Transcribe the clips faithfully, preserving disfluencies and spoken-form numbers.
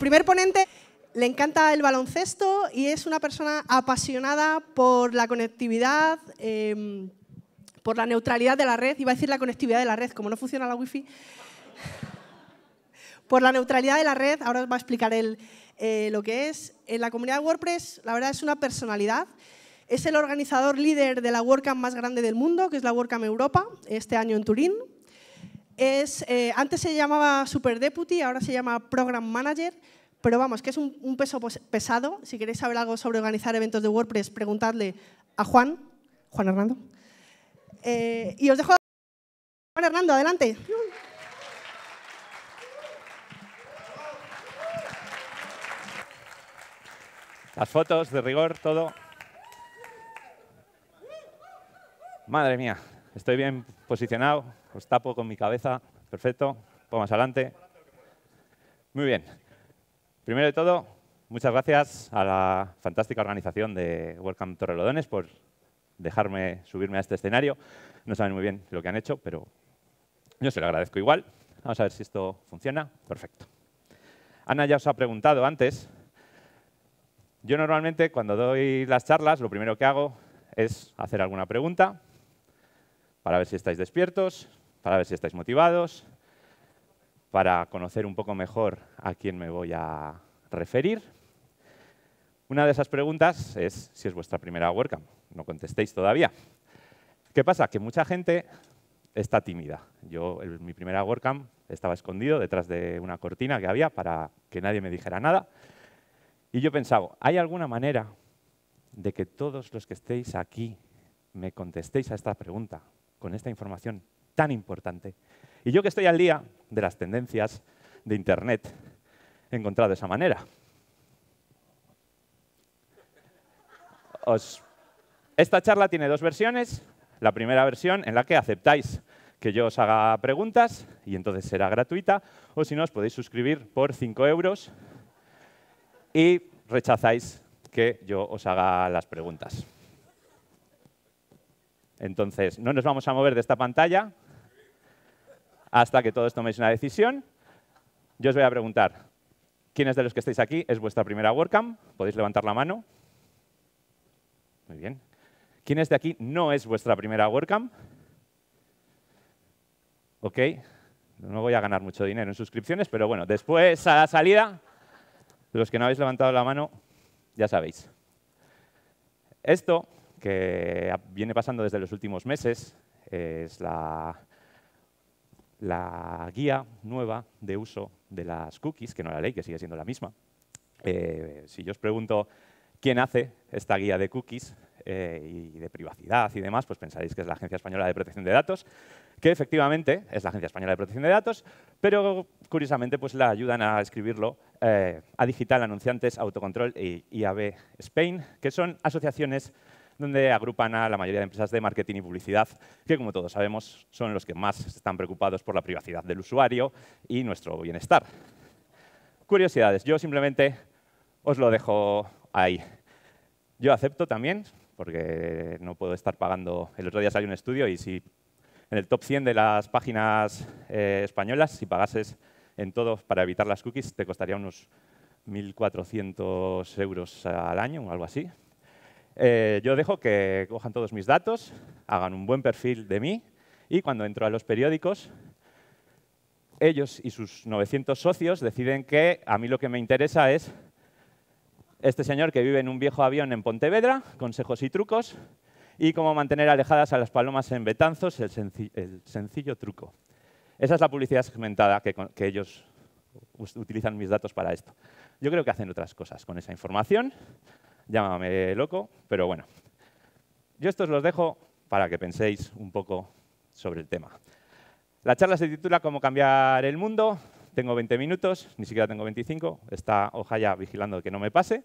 primer ponente le encanta el baloncesto y es una persona apasionada por la conectividad, eh, por la neutralidad de la red. Iba a decir la conectividad de la red, como no funciona la wifi. Por la neutralidad de la red, ahora os va a explicar él eh, lo que es. En la comunidad de WordPress, la verdad es una personalidad. Es el organizador líder de la WordCamp más grande del mundo, que es la WordCamp Europa, este año en Turín. Es, eh, antes se llamaba Super Deputy, ahora se llama Program Manager, pero vamos, que es un, un peso pesado. Si queréis saber algo sobre organizar eventos de WordPress, preguntadle a Juan, Juan Hernando. Eh, y os dejo a Juan Hernando, adelante. Las fotos de rigor, todo. Madre mía, estoy bien posicionado, os tapo con mi cabeza, perfecto, un poco más adelante. Muy bien. Primero de todo, muchas gracias a la fantástica organización de WordCamp Torrelodones por dejarme subirme a este escenario. No saben muy bien lo que han hecho, pero yo se lo agradezco igual. Vamos a ver si esto funciona. Perfecto. Ana ya os ha preguntado antes. Yo normalmente cuando doy las charlas lo primero que hago es hacer alguna pregunta para ver si estáis despiertos, para ver si estáis motivados, para conocer un poco mejor a quién me voy a referir. Una de esas preguntas es si es vuestra primera WordCamp. No contestéis todavía. ¿Qué pasa? Que mucha gente está tímida. Yo en mi primera WordCamp estaba escondido detrás de una cortina que había para que nadie me dijera nada. Y yo pensaba, ¿hay alguna manera de que todos los que estéis aquí me contestéis a esta pregunta con esta información tan importante? Y yo que estoy al día de las tendencias de Internet, he encontrado esa manera. Os... Esta charla tiene dos versiones. La primera versión en la que aceptáis que yo os haga preguntas y entonces será gratuita, o si no, os podéis suscribir por cinco euros y rechazáis que yo os haga las preguntas. Entonces, no nos vamos a mover de esta pantalla hasta que todos toméis una decisión. Yo os voy a preguntar, ¿quiénes de los que estáis aquí es vuestra primera WordCamp? ¿Podéis levantar la mano? Muy bien. ¿Quiénes de aquí no es vuestra primera WordCamp? Ok. No voy a ganar mucho dinero en suscripciones, pero bueno, después a la salida, los que no habéis levantado la mano, ya sabéis. Esto, que viene pasando desde los últimos meses, es la, la guía nueva de uso de las cookies, que no la ley, que sigue siendo la misma. Eh, si yo os pregunto quién hace esta guía de cookies eh, y de privacidad y demás, pues pensaréis que es la Agencia Española de Protección de Datos, que efectivamente es la Agencia Española de Protección de Datos, pero curiosamente pues la ayudan a escribirlo eh, a Digital Anunciantes, Autocontrol e I A B Spain, que son asociaciones donde agrupan a la mayoría de empresas de marketing y publicidad, que como todos sabemos son los que más están preocupados por la privacidad del usuario y nuestro bienestar. Curiosidades, yo simplemente os lo dejo ahí. Yo acepto también, porque no puedo estar pagando. El otro día salió un estudio y si en el top cien de las páginas eh, españolas, si pagases en todo para evitar las cookies, te costaría unos mil cuatrocientos euros al año o algo así. Eh, yo dejo que cojan todos mis datos, hagan un buen perfil de mí y cuando entro a los periódicos, ellos y sus novecientos socios deciden que a mí lo que me interesa es este señor que vive en un viejo avión en Pontevedra, consejos y trucos, y cómo mantener alejadas a las palomas en Betanzos, el, senci el sencillo truco. Esa es la publicidad segmentada que, que ellos utilizan mis datos para esto. Yo creo que hacen otras cosas con esa información. Llámame loco, pero bueno. Yo estos los dejo para que penséis un poco sobre el tema. La charla se titula ¿Cómo cambiar el mundo? Tengo veinte minutos, ni siquiera tengo veinticinco. Está Ojaya vigilando que no me pase.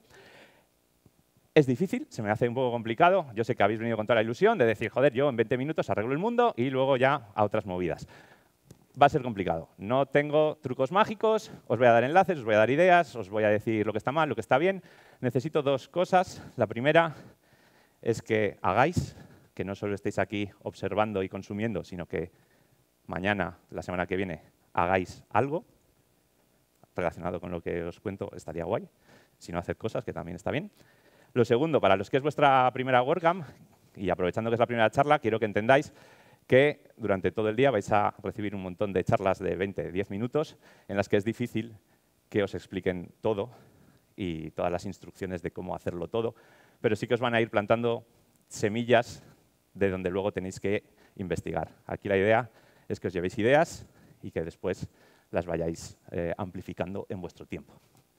Es difícil, se me hace un poco complicado. Yo sé que habéis venido con toda la ilusión de decir, joder, yo en veinte minutos arreglo el mundo y luego ya a otras movidas. Va a ser complicado. No tengo trucos mágicos, os voy a dar enlaces, os voy a dar ideas, os voy a decir lo que está mal, lo que está bien. Necesito dos cosas. La primera es que hagáis, que no solo estéis aquí observando y consumiendo, sino que mañana, la semana que viene, hagáis algo. relacionado con lo que os cuento estaría guay. Si no, haced cosas, que también está bien. Lo segundo, para los que es vuestra primera WordCamp, y aprovechando que es la primera charla, quiero que entendáis que durante todo el día vais a recibir un montón de charlas de veinte, diez minutos en las que es difícil que os expliquen todo y todas las instrucciones de cómo hacerlo todo, pero sí que os van a ir plantando semillas de donde luego tenéis que investigar. Aquí la idea es que os llevéis ideas y que después las vayáis eh, amplificando en vuestro tiempo.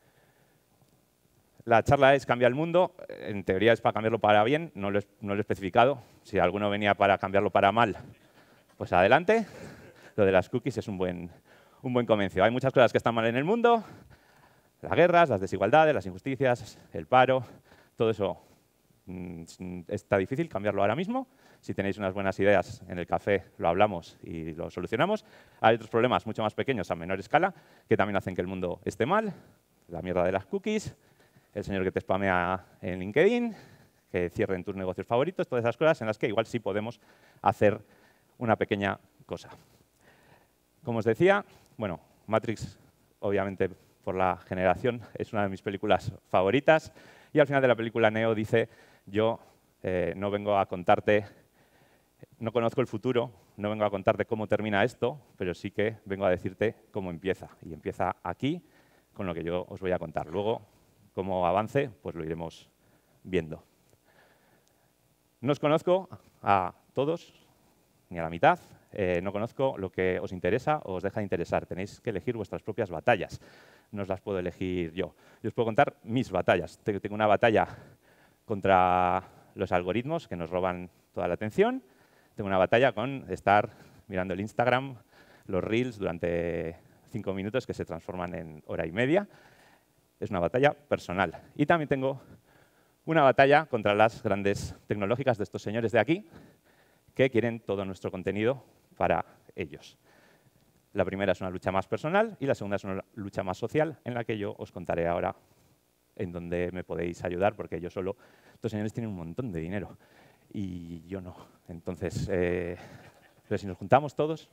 La charla es Cambia el mundo. En teoría es para cambiarlo para bien, no lo, he, no lo he especificado. Si alguno venía para cambiarlo para mal, pues adelante. Lo de las cookies es un buen, un buen comienzo. Hay muchas cosas que están mal en el mundo. Las guerras, las desigualdades, las injusticias, el paro, todo eso mmm, está difícil cambiarlo ahora mismo. Si tenéis unas buenas ideas en el café, lo hablamos y lo solucionamos. Hay otros problemas mucho más pequeños a menor escala que también hacen que el mundo esté mal. La mierda de las cookies, el señor que te spamea en LinkedIn, que cierren tus negocios favoritos, todas esas cosas en las que igual sí podemos hacer una pequeña cosa. Como os decía, bueno, Matrix, obviamente por la generación, es una de mis películas favoritas. Y al final de la película Neo dice, yo eh, no vengo a contarte, no conozco el futuro, no vengo a contarte cómo termina esto, pero sí que vengo a decirte cómo empieza. Y empieza aquí con lo que yo os voy a contar. Luego, cómo avance, pues lo iremos viendo. No os conozco a todos, ni a la mitad. Eh, no conozco lo que os interesa o os deja de interesar. Tenéis que elegir vuestras propias batallas. No os las puedo elegir yo. Yo os puedo contar mis batallas. Tengo una batalla contra los algoritmos que nos roban toda la atención. Tengo una batalla con estar mirando el Instagram, los Reels durante cinco minutos que se transforman en hora y media. Es una batalla personal. Y también tengo una batalla contra las grandes tecnológicas de estos señores de aquí que quieren todo nuestro contenido para ellos. La primera es una lucha más personal y la segunda es una lucha más social en la que yo os contaré ahora en dónde me podéis ayudar, porque yo solo, estos señores tienen un montón de dinero y yo no. Entonces, eh, pero si nos juntamos todos,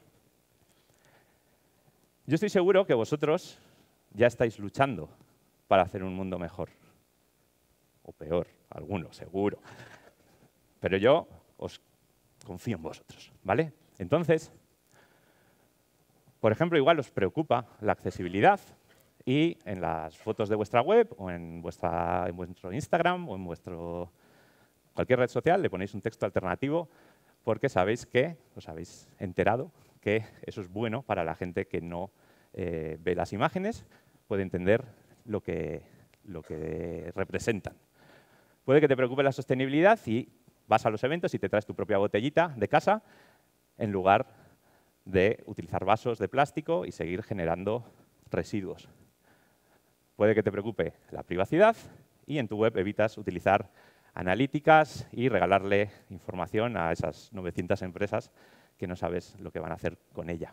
yo estoy seguro que vosotros ya estáis luchando para hacer un mundo mejor. O peor, algunos, seguro. Pero yo os confío en vosotros, ¿vale? Entonces, por ejemplo, igual os preocupa la accesibilidad y en las fotos de vuestra web o en, vuestra, en vuestro Instagram o en vuestro cualquier red social le ponéis un texto alternativo porque sabéis que, os habéis enterado, que eso es bueno para la gente que no eh, ve las imágenes, puede entender lo que, lo que representan. Puede que te preocupe la sostenibilidad y vas a los eventos y te traes tu propia botellita de casa en lugar de utilizar vasos de plástico y seguir generando residuos. Puede que te preocupe la privacidad y en tu web evitas utilizar analíticas y regalarle información a esas novecientas empresas que no sabes lo que van a hacer con ella.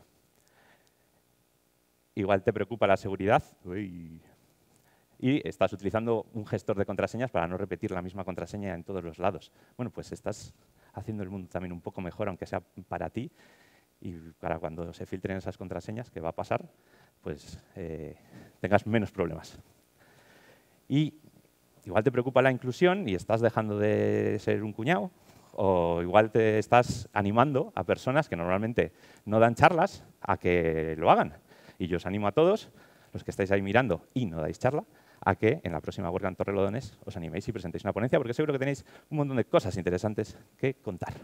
Igual te preocupa la seguridad. Uy. Y estás utilizando un gestor de contraseñas para no repetir la misma contraseña en todos los lados. Bueno, pues estás haciendo el mundo también un poco mejor, aunque sea para ti, y para cuando se filtren esas contraseñas, que va a pasar, pues eh, tengas menos problemas. Y igual te preocupa la inclusión y estás dejando de ser un cuñado, o igual te estás animando a personas que normalmente no dan charlas a que lo hagan. Y yo os animo a todos, los que estáis ahí mirando y no dais charla, a que en la próxima WordCamp Torrelodones os animéis y presentéis una ponencia, porque seguro que tenéis un montón de cosas interesantes que contar.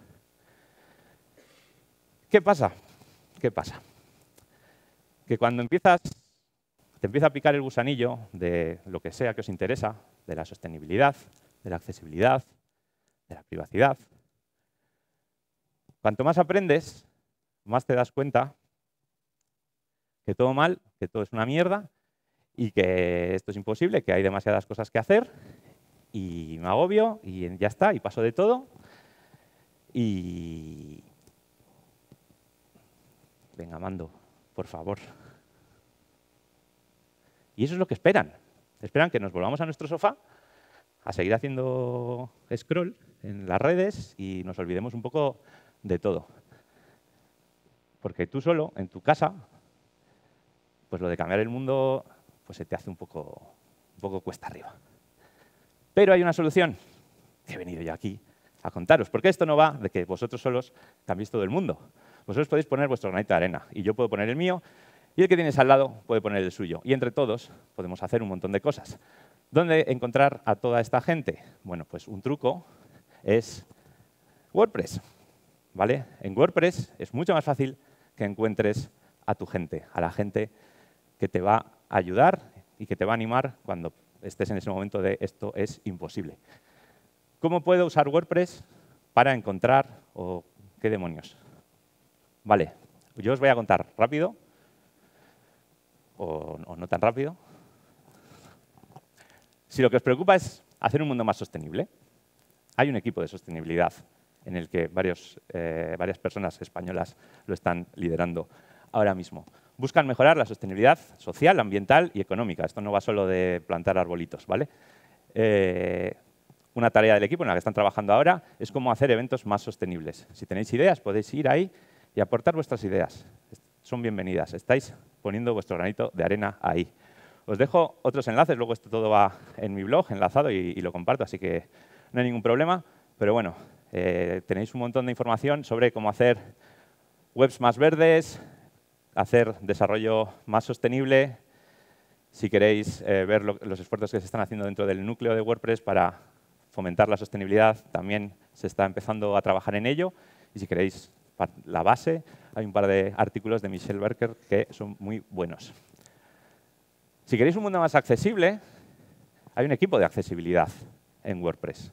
¿Qué pasa? ¿Qué pasa? Que cuando empiezas, te empieza a picar el gusanillo de lo que sea que os interesa, de la sostenibilidad, de la accesibilidad, de la privacidad, cuanto más aprendes, más te das cuenta que todo mal, que todo es una mierda, y que esto es imposible, que hay demasiadas cosas que hacer, y me agobio, y ya está, y paso de todo. Y... Venga, Mando, por favor. Y eso es lo que esperan. Esperan que nos volvamos a nuestro sofá, a seguir haciendo scroll en las redes y nos olvidemos un poco de todo. Porque tú solo, en tu casa, pues lo de cambiar el mundo pues se te hace un poco, un poco cuesta arriba. Pero hay una solución que he venido yo aquí a contaros, porque esto no va de que vosotros solos cambiéis todo el mundo. Vosotros podéis poner vuestro granito de arena y yo puedo poner el mío y el que tienes al lado puede poner el suyo. Y entre todos podemos hacer un montón de cosas. ¿Dónde encontrar a toda esta gente? Bueno, pues un truco es WordPress, ¿vale? En WordPress es mucho más fácil que encuentres a tu gente, a la gente que te va a ayudar y que te va a animar cuando estés en ese momento de esto es imposible. ¿Cómo puedo usar WordPress para encontrar o qué demonios? Vale, yo os voy a contar rápido o, o no tan rápido. Si lo que os preocupa es hacer un mundo más sostenible, hay un equipo de sostenibilidad en el que varios, eh, varias personas españolas lo están liderando ahora mismo. Buscan mejorar la sostenibilidad social, ambiental y económica. Esto no va solo de plantar arbolitos, ¿vale? Eh, una tarea del equipo en la que están trabajando ahora es cómo hacer eventos más sostenibles. Si tenéis ideas, podéis ir ahí y aportar vuestras ideas. Son bienvenidas. Estáis poniendo vuestro granito de arena ahí. Os dejo otros enlaces, luego esto todo va en mi blog enlazado y, y lo comparto, así que no hay ningún problema. Pero bueno, eh, tenéis un montón de información sobre cómo hacer webs más verdes, hacer desarrollo más sostenible. Si queréis eh, ver lo, los esfuerzos que se están haciendo dentro del núcleo de WordPress para fomentar la sostenibilidad, también se está empezando a trabajar en ello. Y si queréis la base, hay un par de artículos de Michelle Berker que son muy buenos. Si queréis un mundo más accesible, hay un equipo de accesibilidad en WordPress.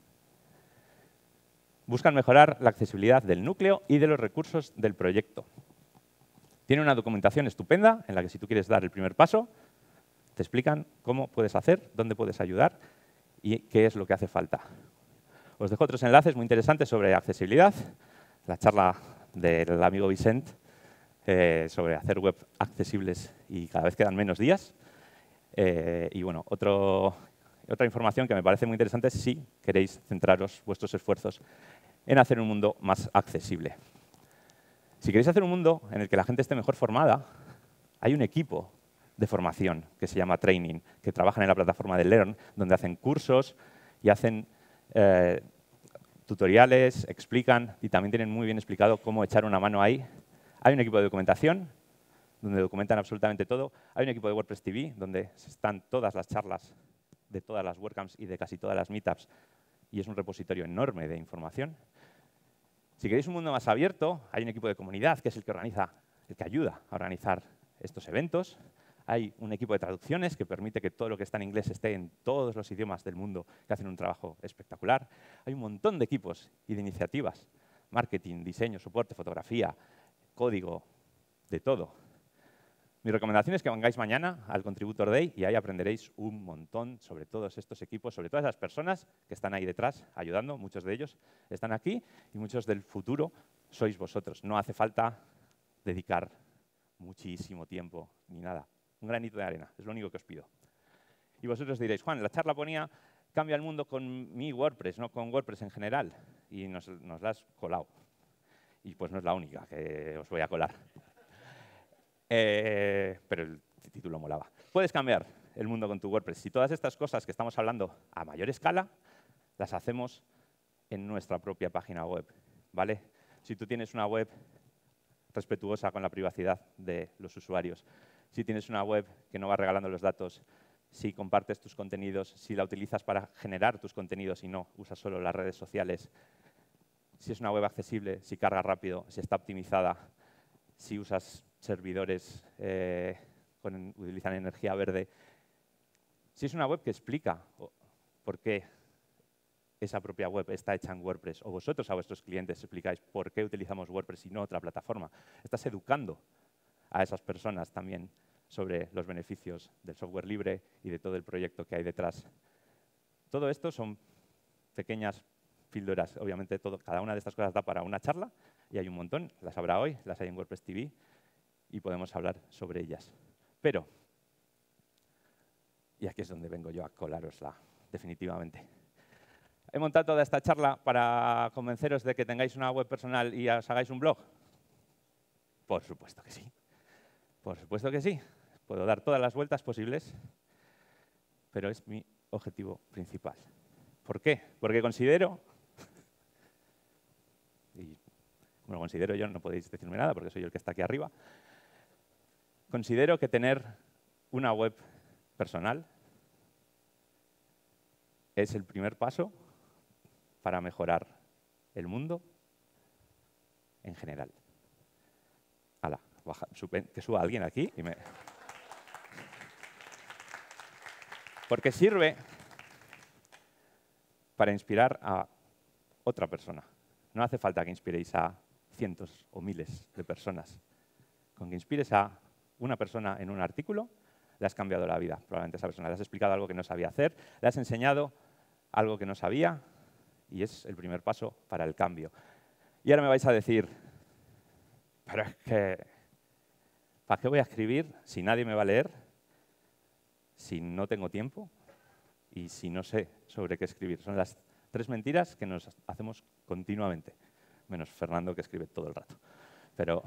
Buscan mejorar la accesibilidad del núcleo y de los recursos del proyecto. Tiene una documentación estupenda en la que si tú quieres dar el primer paso, te explican cómo puedes hacer, dónde puedes ayudar y qué es lo que hace falta. Os dejo otros enlaces muy interesantes sobre accesibilidad, la charla del amigo Vicent eh, sobre hacer web accesibles y cada vez quedan menos días. Eh, y bueno, otro, otra información que me parece muy interesante es si queréis centraros vuestros esfuerzos en hacer un mundo más accesible. Si queréis hacer un mundo en el que la gente esté mejor formada, hay un equipo de formación que se llama Training, que trabajan en la plataforma de Learn, donde hacen cursos y hacen eh, tutoriales, explican y también tienen muy bien explicado cómo echar una mano ahí. Hay un equipo de documentación donde documentan absolutamente todo. Hay un equipo de WordPress T V, donde están todas las charlas de todas las WordCamps y de casi todas las Meetups, y es un repositorio enorme de información. Si queréis un mundo más abierto, hay un equipo de comunidad, que es el que organiza, el que ayuda a organizar estos eventos. Hay un equipo de traducciones que permite que todo lo que está en inglés esté en todos los idiomas del mundo, que hacen un trabajo espectacular. Hay un montón de equipos y de iniciativas, marketing, diseño, soporte, fotografía, código, de todo. Mi recomendación es que vengáis mañana al Contributor Day y ahí aprenderéis un montón sobre todos estos equipos, sobre todas las personas que están ahí detrás ayudando. Muchos de ellos están aquí y muchos del futuro sois vosotros. No hace falta dedicar muchísimo tiempo ni nada. Un granito de arena, es lo único que os pido. Y vosotros diréis, Juan, la charla ponía cambia el mundo con mi WordPress, no con WordPress en general. Y nos, nos la has colado. Y pues no es la única que os voy a colar. Eh, pero el título molaba. Puedes cambiar el mundo con tu WordPress. Si todas estas cosas que estamos hablando a mayor escala, las hacemos en nuestra propia página web, ¿vale? Si tú tienes una web respetuosa con la privacidad de los usuarios, si tienes una web que no va regalando los datos, si compartes tus contenidos, si la utilizas para generar tus contenidos y no usas solo las redes sociales, si es una web accesible, si carga rápido, si está optimizada, si usas servidores eh, con, utilizan energía verde. Si es una web que explica por qué esa propia web está hecha en WordPress, o vosotros a vuestros clientes explicáis por qué utilizamos WordPress y no otra plataforma, estás educando a esas personas también sobre los beneficios del software libre y de todo el proyecto que hay detrás. Todo esto son pequeñas píldoras. Obviamente, todo, cada una de estas cosas da para una charla y hay un montón. Las habrá hoy, las hay en WordPress T V. Y podemos hablar sobre ellas. Pero, y aquí es donde vengo yo a colarosla, definitivamente. He montado toda esta charla para convenceros de que tengáis una web personal y os hagáis un blog. Por supuesto que sí. Por supuesto que sí. Puedo dar todas las vueltas posibles pero es mi objetivo principal. ¿Por qué? Porque considero, y como lo considero yo, no podéis decirme nada porque soy yo el que está aquí arriba, considero que tener una web personal es el primer paso para mejorar el mundo en general. Hala, baja, sube, que suba alguien aquí y me... Porque sirve para inspirar a otra persona. No hace falta que inspiréis a cientos o miles de personas. Con que inspires a una persona en un artículo, le has cambiado la vida, probablemente a esa persona. Le has explicado algo que no sabía hacer, le has enseñado algo que no sabía, y es el primer paso para el cambio. Y ahora me vais a decir, pero es que, ¿para qué voy a escribir si nadie me va a leer? Si no tengo tiempo y si no sé sobre qué escribir. Son las tres mentiras que nos hacemos continuamente, menos Fernando, que escribe todo el rato. Pero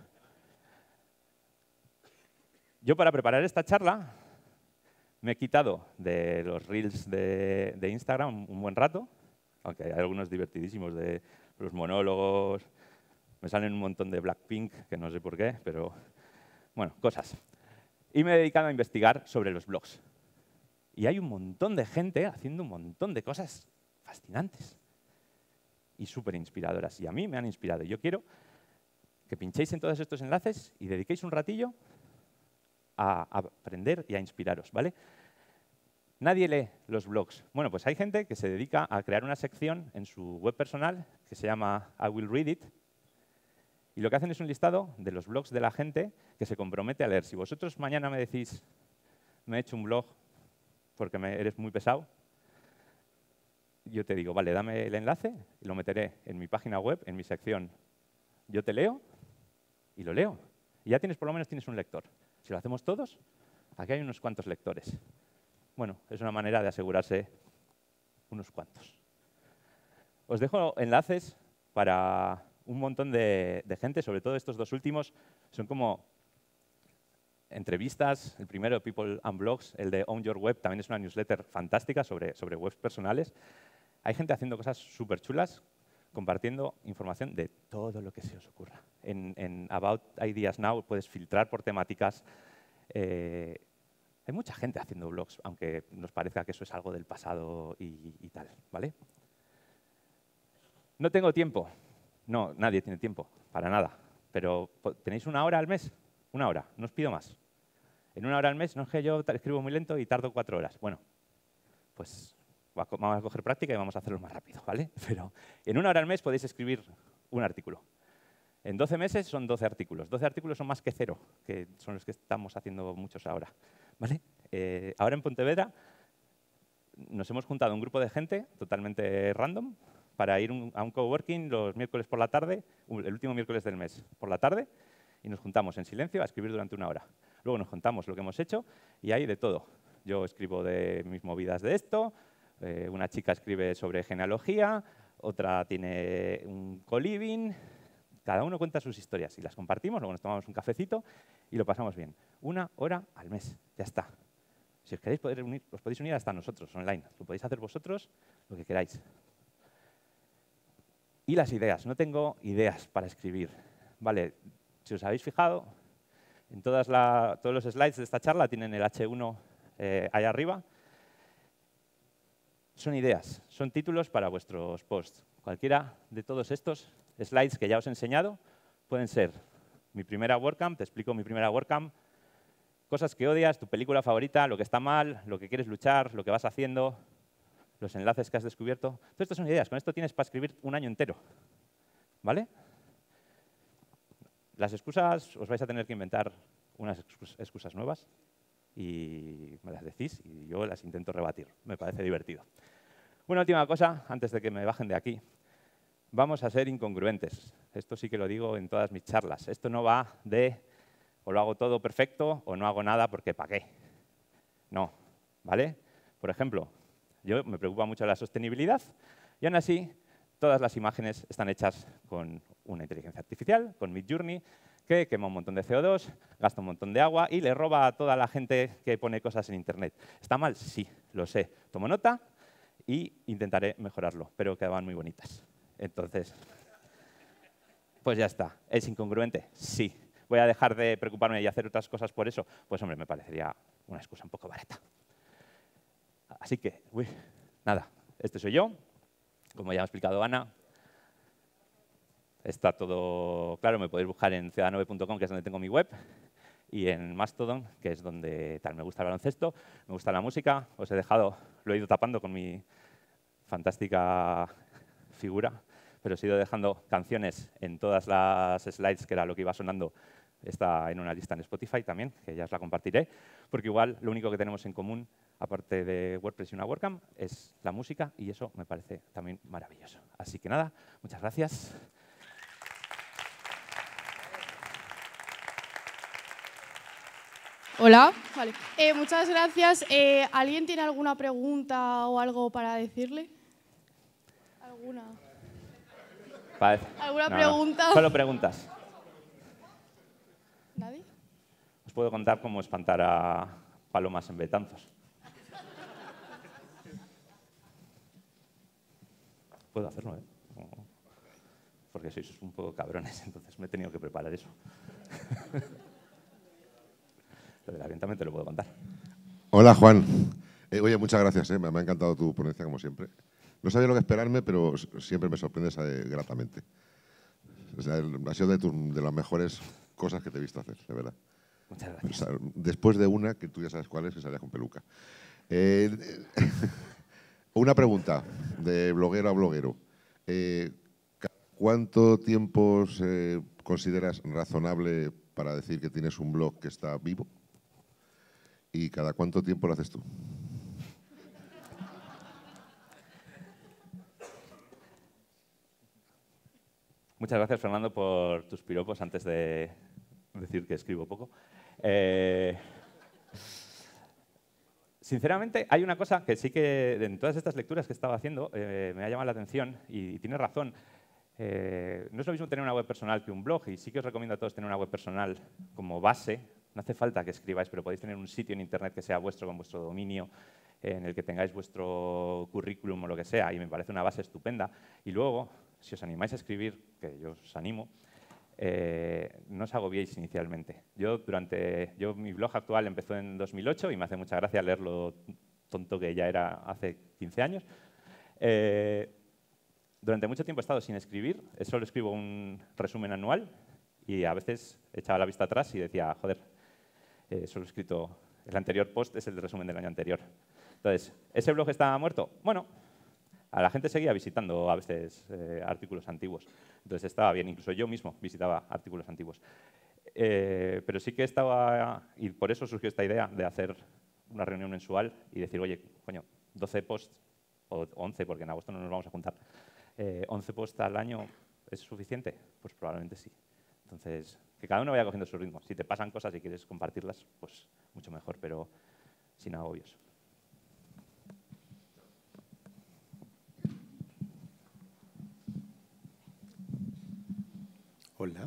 yo, para preparar esta charla, me he quitado de los reels de, de Instagram un buen rato, aunque hay algunos divertidísimos de los monólogos. Me salen un montón de Blackpink, que no sé por qué, pero bueno, cosas. Y me he dedicado a investigar sobre los blogs. Y hay un montón de gente haciendo un montón de cosas fascinantes y súper inspiradoras. Y a mí me han inspirado. Yo quiero que pinchéis en todos estos enlaces y dediquéis un ratillo a aprender y a inspiraros, ¿vale? Nadie lee los blogs. Bueno, pues hay gente que se dedica a crear una sección en su web personal que se llama I Will Read It. Y lo que hacen es un listado de los blogs de la gente que se compromete a leer. Si vosotros mañana me decís, me he hecho un blog porque me, eres muy pesado, yo te digo, vale, dame el enlace y lo meteré en mi página web, en mi sección. Yo te leo y lo leo. Y ya tienes, por lo menos tienes un lector. Si lo hacemos todos, aquí hay unos cuantos lectores. Bueno, es una manera de asegurarse unos cuantos. Os dejo enlaces para un montón de, de gente, sobre todo estos dos últimos, son como entrevistas. El primero, People and Blogs, el de Own Your Web, también es una newsletter fantástica sobre, sobre webs personales. Hay gente haciendo cosas súper chulas, compartiendo información de todo lo que se os ocurra. En, en About Ideas Now puedes filtrar por temáticas. Eh, hay mucha gente haciendo blogs, aunque nos parezca que eso es algo del pasado y, y tal, ¿vale? No tengo tiempo. No, nadie tiene tiempo, para nada. Pero ¿tenéis una hora al mes? Una hora, no os pido más. En una hora al mes, no es que yo escribo muy lento y tardo cuatro horas. Bueno, pues vamos a coger práctica y vamos a hacerlo más rápido, ¿vale? Pero en una hora al mes podéis escribir un artículo. En doce meses son doce artículos. doce artículos son más que cero, que son los que estamos haciendo muchos ahora, ¿vale? Eh, ahora en Pontevedra nos hemos juntado un grupo de gente totalmente random para ir un, a un coworking los miércoles por la tarde, el último miércoles del mes por la tarde, y nos juntamos en silencio a escribir durante una hora. Luego nos contamos lo que hemos hecho y hay de todo. Yo escribo de mis movidas de esto, eh, una chica escribe sobre genealogía, otra tiene un co-living. Cada uno cuenta sus historias y las compartimos, luego nos tomamos un cafecito y lo pasamos bien. Una hora al mes, ya está. Si os queréis poder unir, os podéis unir hasta nosotros, online. Lo podéis hacer vosotros, lo que queráis. Y las ideas. No tengo ideas para escribir. Vale, si os habéis fijado, en todas la, todos los slides de esta charla tienen el hache uno eh, ahí arriba. Son ideas, son títulos para vuestros posts. Cualquiera de todos estos slides que ya os he enseñado pueden ser mi primera WordCamp, te explico mi primera WordCamp, cosas que odias, tu película favorita, lo que está mal, lo que quieres luchar, lo que vas haciendo, los enlaces que has descubierto. Todo esto son ideas, con esto tienes para escribir un año entero, ¿vale? Las excusas, os vais a tener que inventar unas excusas nuevas y me las decís y yo las intento rebatir. Me parece divertido. Una última cosa, antes de que me bajen de aquí. Vamos a ser incongruentes. Esto sí que lo digo en todas mis charlas. Esto no va de o lo hago todo perfecto o no hago nada porque ¿para qué? No, ¿vale? Por ejemplo, yo me preocupa mucho la sostenibilidad y aún así todas las imágenes están hechas con una inteligencia artificial, con Midjourney, que quema un montón de C O dos, gasta un montón de agua y le roba a toda la gente que pone cosas en Internet. ¿Está mal? Sí, lo sé. Tomo nota y intentaré mejorarlo, pero quedaban muy bonitas. Entonces, pues ya está. ¿Es incongruente? Sí. ¿Voy a dejar de preocuparme y hacer otras cosas por eso? Pues hombre, me parecería una excusa un poco barata. Así que, uy, nada, este soy yo. Como ya ha explicado Ana, está todo claro, me podéis buscar en ciudadanove punto com, que es donde tengo mi web, y en Mastodon, que es donde tal, me gusta el baloncesto, me gusta la música. Os he dejado, lo he ido tapando con mi fantástica figura, pero os he ido dejando canciones en todas las slides, que era lo que iba sonando. Está en una lista en Spotify también, que ya os la compartiré, porque igual lo único que tenemos en común, aparte de WordPress y una WordCamp, es la música, y eso me parece también maravilloso. Así que nada, muchas gracias. Hola. Vale. Eh, muchas gracias. Eh, ¿Alguien tiene alguna pregunta o algo para decirle? ¿Alguna? Parece. ¿Alguna no, pregunta? No. Solo preguntas. ¿Nadie? Os puedo contar cómo espantar a palomas en Betanzos. Puedo hacerlo, ¿eh? Porque sois un poco cabrones, entonces me he tenido que preparar eso. Lo del ayuntamiento lo puedo contar. Hola, Juan. Eh, oye, muchas gracias. Eh. Me, me ha encantado tu ponencia, como siempre. No sabía lo que esperarme, pero siempre me sorprendes eh, gratamente. O sea, ha sido de, tu, de las mejores cosas que te he visto hacer, de verdad. Muchas gracias. O sea, después de una, que tú ya sabes cuál es, que salía con peluca. Eh, una pregunta, de bloguero a bloguero. Eh, ¿Cuánto tiempo eh, consideras razonable para decir que tienes un blog que está vivo? ¿Y cada cuánto tiempo lo haces tú? Muchas gracias, Fernando, por tus piropos antes de decir que escribo poco. Eh, sinceramente, hay una cosa que sí que en todas estas lecturas que estaba haciendo eh, me ha llamado la atención y, y tienes razón. Eh, no es lo mismo tener una web personal que un blog, y sí que os recomiendo a todos tener una web personal como base. No hace falta que escribáis, pero podéis tener un sitio en Internet que sea vuestro, con vuestro dominio, en el que tengáis vuestro currículum o lo que sea, y me parece una base estupenda. Y luego, si os animáis a escribir, que yo os animo, eh, no os agobiéis inicialmente. Yo, durante, yo, mi blog actual empezó en dos mil ocho y me hace mucha gracia leer lo tonto que ya era hace quince años. Eh, durante mucho tiempo he estado sin escribir, solo escribo un resumen anual y a veces echaba la vista atrás y decía, joder, eh, solo he escrito, el anterior post es el resumen del año anterior. Entonces, ¿ese blog está muerto? Bueno, a la gente seguía visitando a veces eh, artículos antiguos. Entonces estaba bien, incluso yo mismo visitaba artículos antiguos. Eh, pero sí que estaba, y por eso surgió esta idea de hacer una reunión mensual y decir, oye, coño, doce posts, o once, porque en agosto no nos vamos a juntar, eh, once posts al año, ¿es suficiente? Pues probablemente sí. Entonces, que cada uno vaya cogiendo su ritmo. Si te pasan cosas y quieres compartirlas, pues mucho mejor, pero sin agobios. Hola.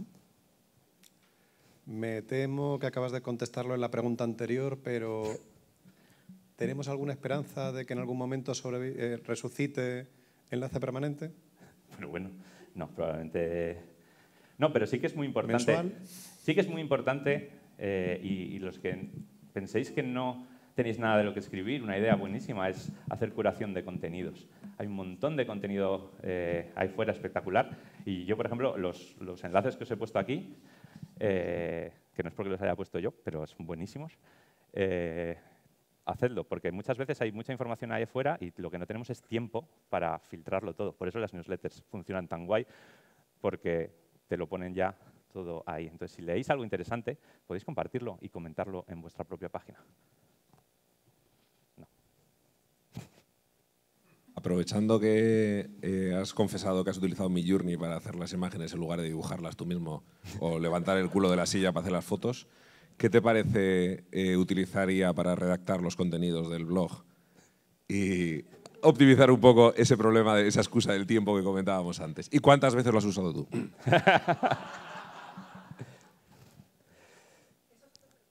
Me temo que acabas de contestarlo en la pregunta anterior, pero ¿tenemos alguna esperanza de que en algún momento sobre, eh, resucite Enlace Permanente? Pero bueno, no, probablemente no, pero sí que es muy importante. ¿Mensual? Sí que es muy importante eh, y, y los que penséis que no tenéis nada de lo que escribir, una idea buenísima es hacer curación de contenidos. Hay un montón de contenido eh, ahí fuera espectacular y yo, por ejemplo, los, los enlaces que os he puesto aquí, eh, que no es porque los haya puesto yo, pero son buenísimos, eh, hacedlo, porque muchas veces hay mucha información ahí afuera y lo que no tenemos es tiempo para filtrarlo todo. Por eso las newsletters funcionan tan guay, porque te lo ponen ya todo ahí. Entonces, si leéis algo interesante, podéis compartirlo y comentarlo en vuestra propia página. No. Aprovechando que eh, has confesado que has utilizado Midjourney para hacer las imágenes en lugar de dibujarlas tú mismo o levantar el culo de la silla para hacer las fotos, ¿qué te parece eh, utilizar I A para redactar los contenidos del blog y optimizar un poco ese problema, de esa excusa del tiempo que comentábamos antes? ¿Y cuántas veces lo has usado tú?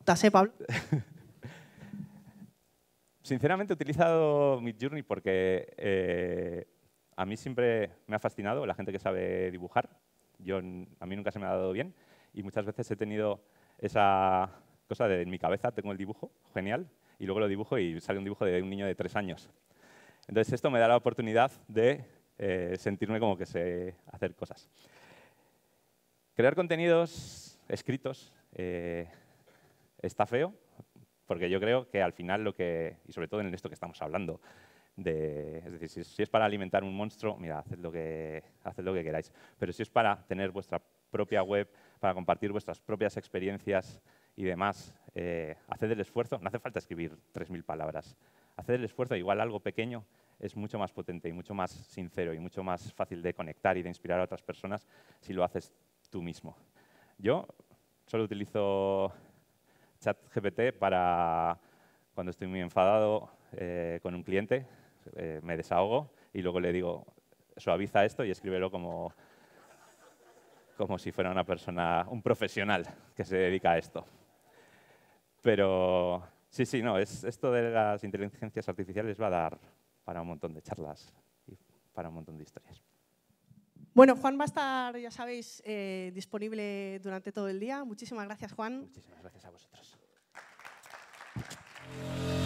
preguntas, ¿eh, Pablo? Sinceramente he utilizado Midjourney porque eh, a mí siempre me ha fascinado la gente que sabe dibujar. Yo, a mí nunca se me ha dado bien y muchas veces he tenido esa cosa de en mi cabeza tengo el dibujo, genial, y luego lo dibujo y sale un dibujo de un niño de tres años. Entonces esto me da la oportunidad de eh, sentirme como que sé hacer cosas. Crear contenidos escritos eh, está feo, porque yo creo que al final lo que, y sobre todo en esto que estamos hablando, de, es decir, si, si es para alimentar un monstruo, mira, haced lo, que, haced lo que queráis. Pero si es para tener vuestra propia web, para compartir vuestras propias experiencias y demás, eh, haced el esfuerzo. No hace falta escribir tres mil palabras. Haced el esfuerzo, igual algo pequeño es mucho más potente y mucho más sincero y mucho más fácil de conectar y de inspirar a otras personas si lo haces tú mismo. Yo solo utilizo ChatGPT para cuando estoy muy enfadado eh, con un cliente, eh, me desahogo y luego le digo, suaviza esto y escríbelo como, como si fuera una persona, un profesional que se dedica a esto. Pero sí, sí, no, es, esto de las inteligencias artificiales va a dar para un montón de charlas y para un montón de historias. Bueno, Juan va a estar, ya sabéis, eh, disponible durante todo el día. Muchísimas gracias, Juan. Muchísimas gracias a vosotros.